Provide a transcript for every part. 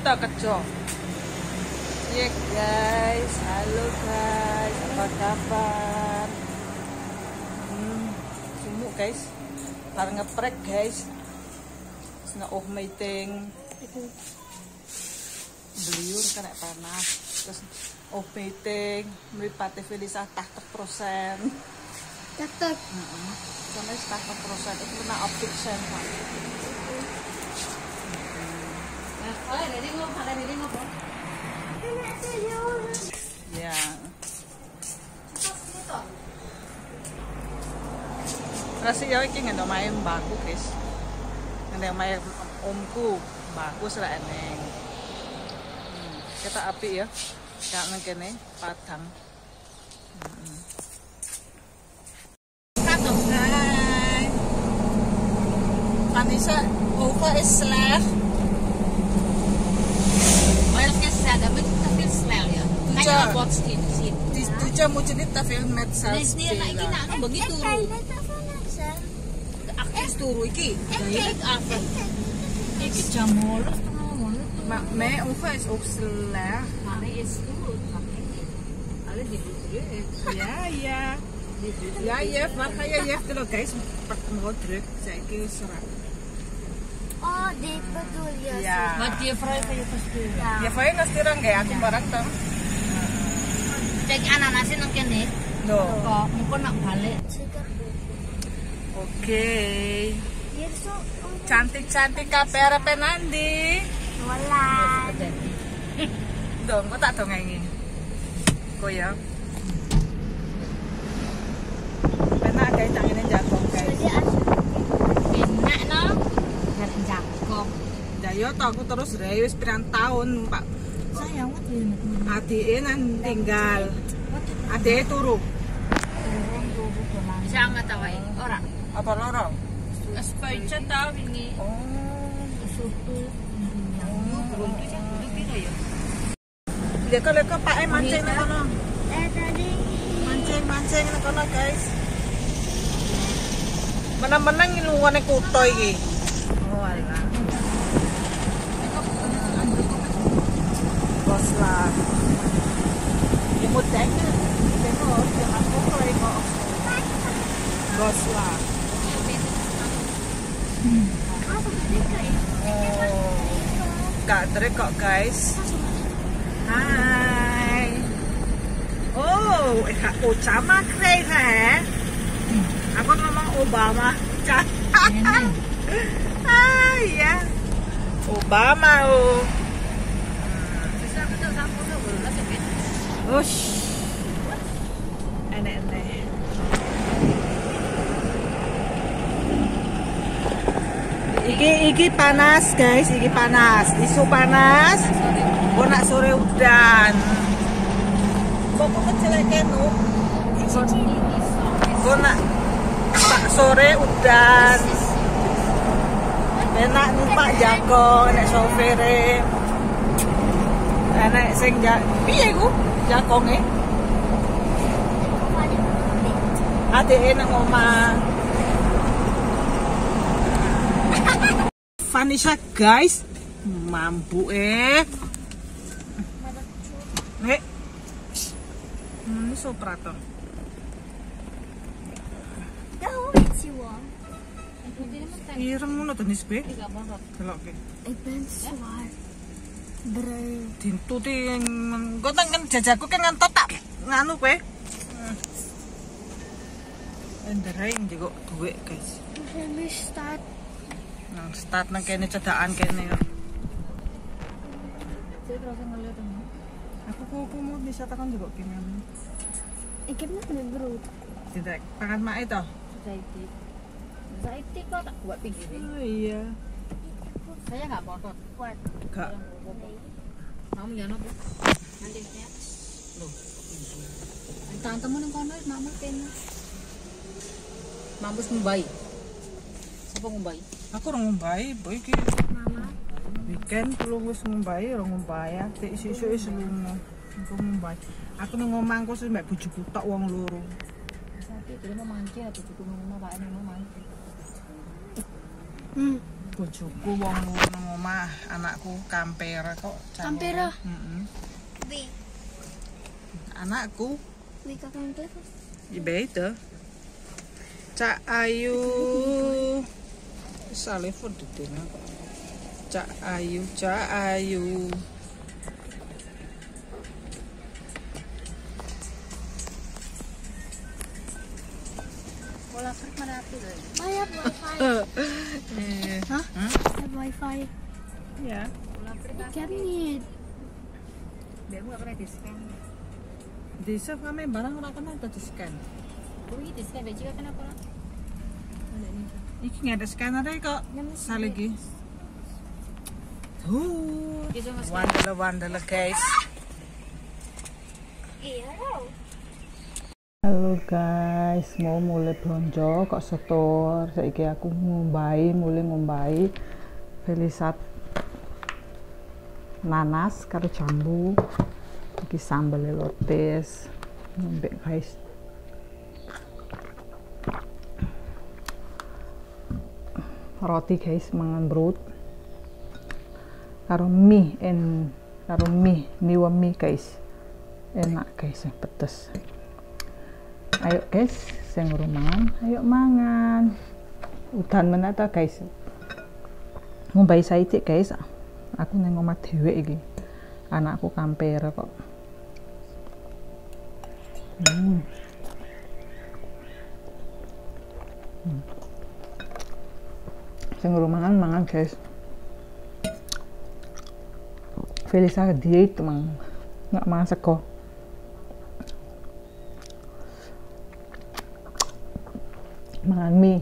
tak kejo. Iya guys, halo guys, apa kabar? Sumuk guys, parang ngeprek guys. Sena meeting. Beliur kena panas. Terus meeting, meripati Felisa 80%. Tetap. Sampai 80% itu kena option Pak. Ya. Rasanya iki nggak main baku guys. Nggak main omku baku sela eneng. Kita api ya. Jangan kene Padang. Hai. Vanessa, over is slash. Kaya bot skin. Tuja mo jenis tafel met sal. Dia nak iki nak begitu. Aktif turu iki. Daya apa? Iki jamur Maar mij over is ook slecht. Maar hij is goed. Alle die Ja, ja. Ja, jef, waar ga je jef? Kalau guys, pak mau druk, saya kira serak. Oh, dit bedoel je. Ja. Maar die vrij kan je versturen. Ya, saya nggak setirang kayak aku barang tuh. Cek ananasnya nang kene. Loh. Kok mungkin nak balik. Oke. Hier zo. Cantik-cantik KPR Penandi. Wala. Dong, kok tak dongengin. Kok ya? Enak guys, tangannya jatuh guys. Jadi Enak no. Nggak jangkok. Jayo tau aku terus rewes pirang tahun, Pak. Sayang what you Adike nan tinggal. Adike turu. Sama tawai. Ora. Apa lorong? Aspirasi tahu ini. Oh. Susu. Leko-leko Pak mancing nang kono. tadi. Mancing nang kono, guys. Menang-menang ngiluwane kuto iki. Oh alah. Bos lah. Imut dek. Tengok jangan kuto iki. Bos lah. Oh. Gak trek kok, guys. Hai. Oh, Obama keren ya. Aku ngomong Obama. Ah, iya. Obama oh. Ush. Enak-enak. Iki panas guys, iki panas. Isu panas. Kok nak sore udan. Kok kecil kenu. Kok nak sore udan. Enak numpak jago, nek sopere. Enak sing piye ku jagonge? Adeke nang omah. Vanessa guys, mampu ini soprato. Dat weet je wel. Ireng ngono to nisbe. Delokke. Ik ben zwaar. Bruin. Dintuti engko kan jajaku kan ngantot tak nganu kowe. Nderaing juga duwe guys. Hoeveel staat? Nang start nang kene cedhakan kene kok. Aku mau bisa tekan juga kene. Ik heb net een brood. Tidak pangan mak itu. Zaiti kok tak buat pinggir. Oh iya. Saya nggak potong. Wat? Enggak. Mau nyano bu? Nanti ya. Loh. Tante mau nengkono, mama kene. Mampus ngumbai. Siapa ngumbai? Aku ora ngumbai, boy iki. Mama. Weekend perlu wis ngumbai, ora ngumbai ya. Sik sesuk wis lunga. Aku ngumbai. Aku nang omahku wis mbek bojoku tok wong loro. Sapi itu mau mancing atau cukup ngomong Pak ini mau mancing. Bojoku wong nang omah, anakku kampera kok. Kampera? Heeh. Wie? Anakku Wie kakak clever? Ibeite. Cak Ayu. Sale foto dina kok. Cak Ayu, Cak Ayu. Bola kerja mana api loh? I have wifi. Hah? I have wifi. Ya. Bola kerja. Cabinet. Biar gak pernah diskan. Di save kami barang ora kena di scan. Gue ini diskan baju kan kenapa? Ada ini. Iki nggak ada scanner kok. Sale iki. Gitu mas. Wandele guys. Iya. Halo guys, mau mulai belanja kok setor. Saiki aku mulai ngombai Felisat nanas karo jambu. Iki sambal lotes. Ngombe guys. Roti guys, mangan brood. Karo mie guys. Enak guys, pedes. Ayo guys, sing rumangan, ayo mangan. Udan menata guys. Ngombai saiki guys. Aku nang omah dhewe iki. Anakku kampera kok. Sing rumangan guys. Felisa diet mang. Nggak makan sego. Makan mie.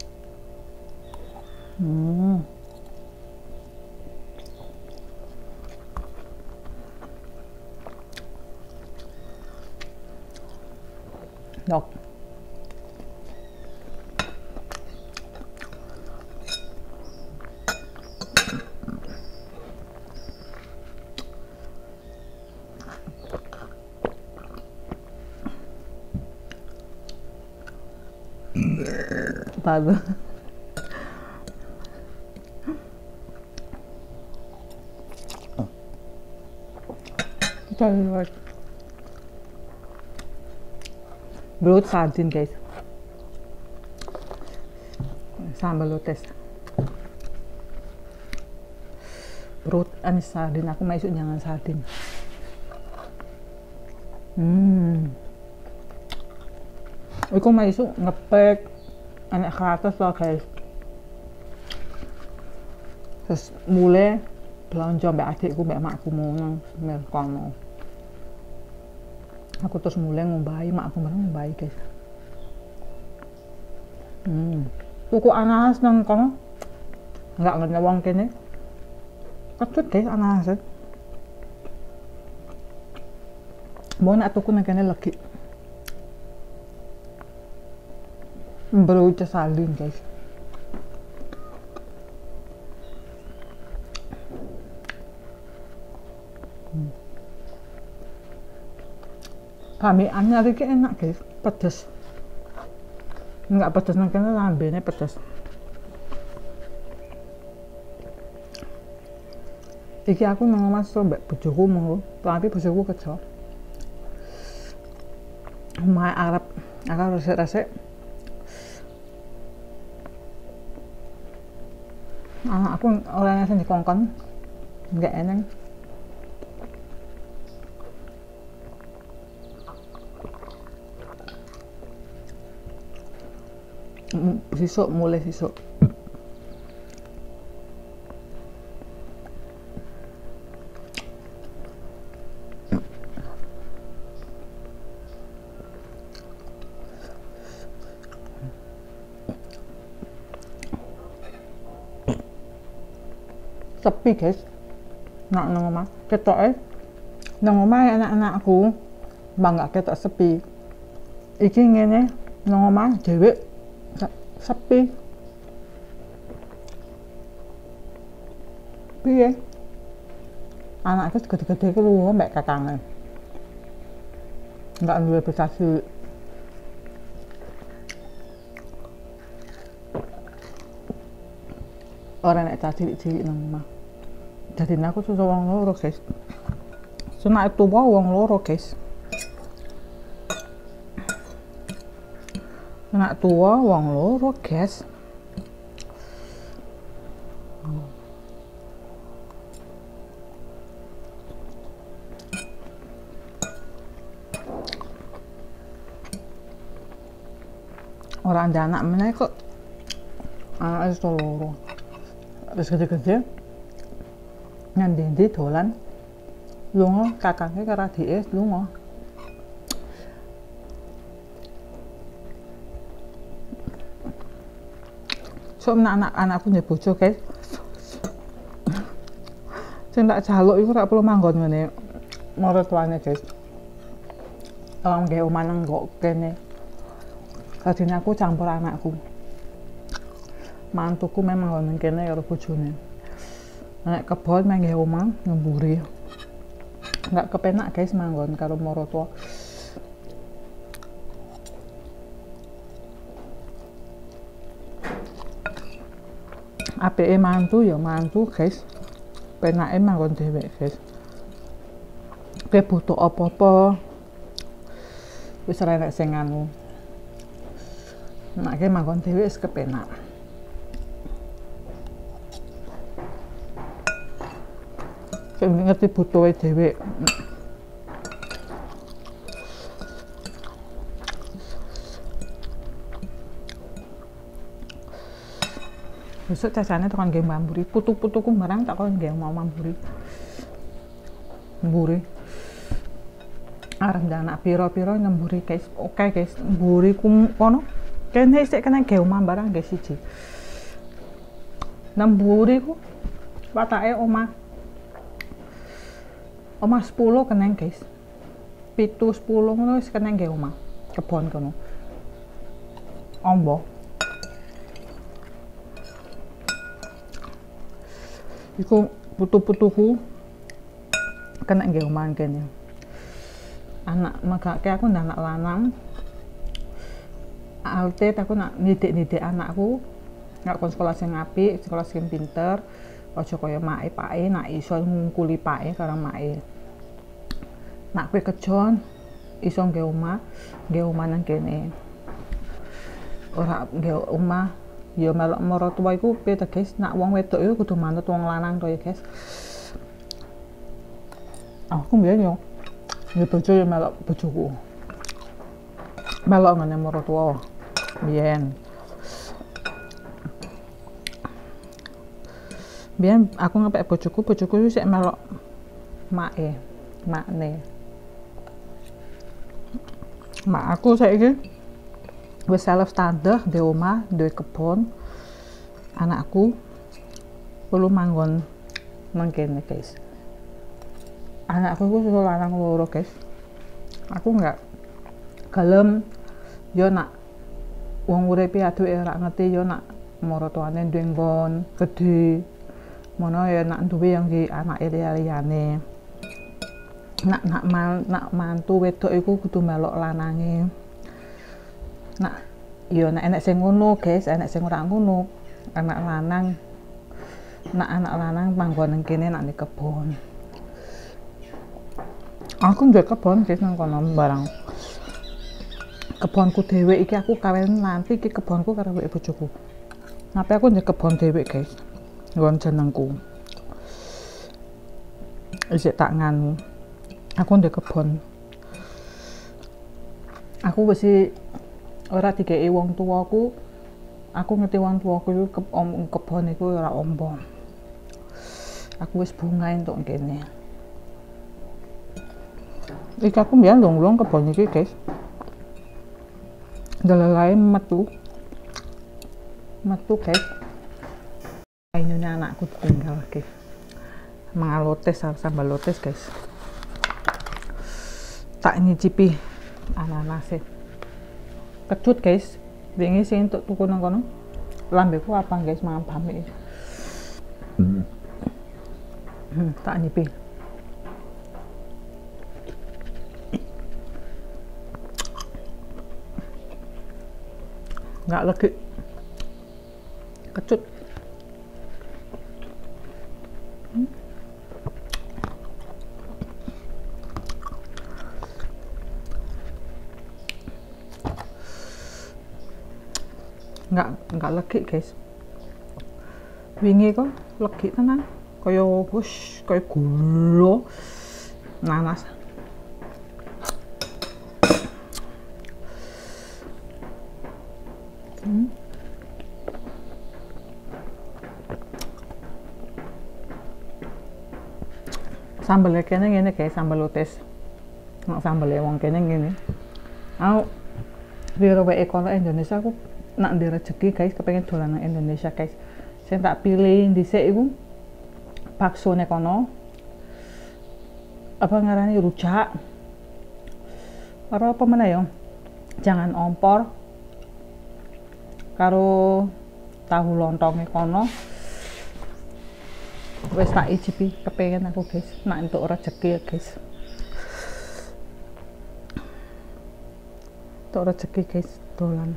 Dok. Bagus. Kita lihat. Brood sardin guys. Sambal lotes. Brood anis sardin. Aku mau isuk jangan sardin. Aku mau isuk ngepek anak keratas loh guys. Terus mulai belanja mbak adikku mbak makku mau nang kono. Aku terus mulai ngombai makku bareng ngombai guys. Tuku ananas nang kono. Enggak ngerti wong kene. Kecut guys ananas. Mau nak tuku nang kene lagi. Baru salin guys. Kami anyar iki enak guys, pedes. Enggak pedes nang kene lambene pedes. Iki aku nang omah mbek bojoku mengko, tapi bojoku kerja. Omah Arab, aku resik-resik. Aku orangnya sing dikongkon enggak enak. Sisuk mulai sisuk. Sepi guys. Nak nang omah ketoke nang omah anak-anakku bangga ketok sepi. Iki ngene nang omah dhewe sepi. Piye? Anakku gede-gede ku luwe mbek kakange. Enggak duwe prestasi. ora nek cah cilik-cilik nang omah. Dadi aku susah wong loro, guys. Sunake tuwa wong loro, guys. Anak tua wong loro, guys. Orang ada anak meneh kok anak itu loro. Terus gede-gede ngendi-endi dolan lunga kakangnya karo adike lunga. So anak-anakku ndek bojo, guys. Sing tak jaluk iku ora perlu manggon ngene marang tuane, guys. Orang gawe omah nang kok kene. Kadine aku campur anakku. Mantuku memang ngono kene karo bojone. Nek kebon meng gawe omah ngemburi. Enggak kepenak, guys, manggon karo maratuwa. Apike mantu ya mantu, guys. Penake manggon dhewe, guys. Kowe butuh apa-apa wis ora enek sing anu. Nek manggon dhewe wis kepenak. Kowe ngerti butuhe dhewe. Besok cacane tekan nggih mburi, putu-putuku barang tak kon nggih mau mburi. Mburi. Arep anak pira-pira nyemburi, guys. Oke, guys. Mburi ku kono. Kene sik kena nggih omah barang nggih siji. Mburi ku watake omah. Omah 10 kena, guys. 7-10 ngono wis kena nggih omah. Kebon kono. Ombo. Iku putu-putuku kena nggih omah kene. Anak megake aku ndak anak lanang. Alte aku nak nidik-nidik anakku. Nak kon sekolah sing apik, sekolah sing pinter. Aja kaya make pake nak iso ngungkuli pake karo make. Nak kowe kejon iso nggih omah nang kene. Ora nggih omah ya melok maratuwa iku piye ta, guys? Nak wong wedok iku kudu manut wong lanang to ya, guys. Aku mbiyen yo bojo ya melok bojoku. Melok ngene maratuwa. Biyen aku ngepek bojoku sik melok makne. Mak aku saiki wis self standar di omah, duwe kebon. Anakku perlu manggon nang kene, guys. Anakku ku susu lanang loro, guys. Aku enggak gelem yo nak wong uripe aduke ora ngerti yo nak maratuwane duwe nggon gedhe. Mono ya nak duwe yang di anake liyane. Nak mantu wedok iku kudu melok lanange. Nak yo nek enek sing ngono, guys, enek sing ora ngono. Anak lanang manggon nang kene nak ning kebon. Aku nduwe kebon, guys, nang kono barang. Kebonku dhewe iki aku kawin nanti iki kebonku karo wek bojoku. Tapi aku nduwe kebon dhewe, guys. Nggon jenengku. Isik tak nganu. Aku nduwe kebon. Aku wis ora dikeki wong tuaku. Aku ngerti wong tuaku iku kebon iku ora ombo. Aku wis bunga entuk kene. Iki aku mbiyen long-long kebon iki, guys. Delalae metu, guys. Ini anakku tinggal, guys. Mangan lotes, sambal lotes, guys. Tak nyicipi ananase. Kecut, guys. Wingi sing entuk tuku nang kono. Lambeku apa, guys, mangan pamik. Tak nyipi. Nggak lagi. Kecut. nggak legi guys. Wingi kok legi tenan, kaya wush, kaya gula nanas. Sambelnya kene ngene guys, sambel lotis. Nek sambelnya wong kene ngene. Aku biar wae kono Indonesia aku nak di rezeki guys, kepengen dolan nang Indonesia guys. Sing tak pilih dhisik iku baksone kono. Apa ngarani rujak. Karo apa meneh ya? Jangan ompor. Karo tahu lontongnya kono. Wes tak icipi, kepengen aku guys, nak entuk rezeki ya guys. Entuk rezeki guys, dolan.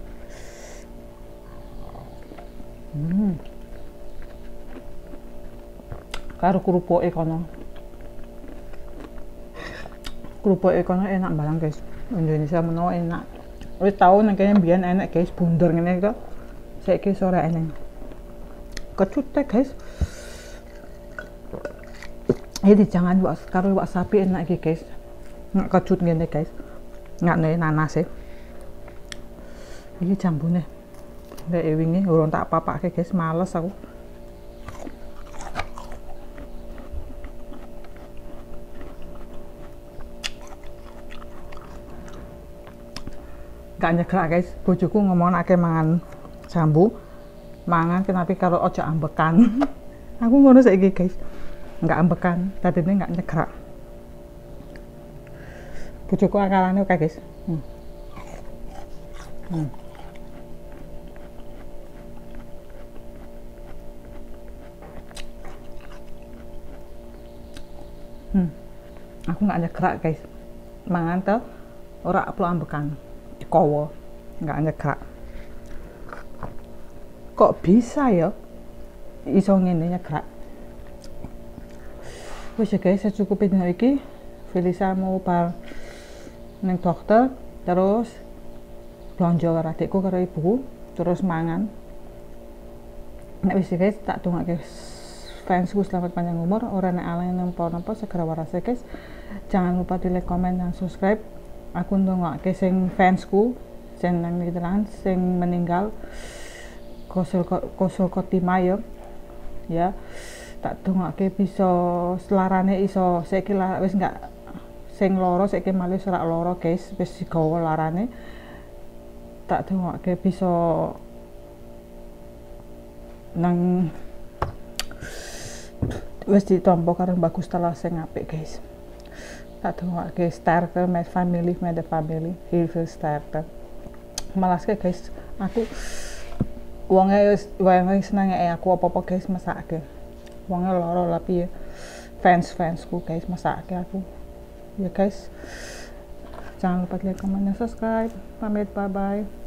Karo kerupuke kono. Kerupuke kono enak banget guys. Indonesia menawa enak. Wis tau nang kene mbiyen enak guys, bunder ngene kok. Saiki sore eneng. Kecut guys. Ini jangan karo wak sapi enak iki guys. Nggak kecut ngene guys. Nggak nih nanas Iki jambune. Nek wingi urung tak papake guys, males aku. Gak nyegrak guys, bojoku ngomongake mangan jambu. Mangan kenapa karo ojo ambekan. Aku ngono saiki guys. Nggak ambekan, tadinya nggak nyegrak. Bojoku akalane oke guys. Aku nggak nyegrak guys. Mangan tuh ora perlu ambekan. Kowo nggak nyegrak. Kok bisa ya iso ngene nyegrak? Wis ya guys, secukupnya dino iki. Felisa mau par neng dokter, terus belanja karo adikku karo ibuku, terus mangan. Nek wis ya guys, tak dongake fansku selamat panjang umur, ora nek alang napa-napa segera waras ya guys. Jangan lupa di like, comment, dan subscribe. Aku ndongake sing fansku, sing nang Nederland, sing meninggal Kosul Kotima ya. Tak dongake bisa selarane iso saiki wis enggak sing loro saiki malih ora loro guys, wis digawa larane. Tak dongake bisa nang wis ditampa karo bagus telah sing apik guys. Tak dongake sterker my family, heal sterker. Malaske guys, aku wonge seneng aku apa-apa guys masake. Wongnya loro tapi ya fansku guys, masake aku ya guys. Jangan lupa like, comment, dan subscribe. Pamit, bye bye.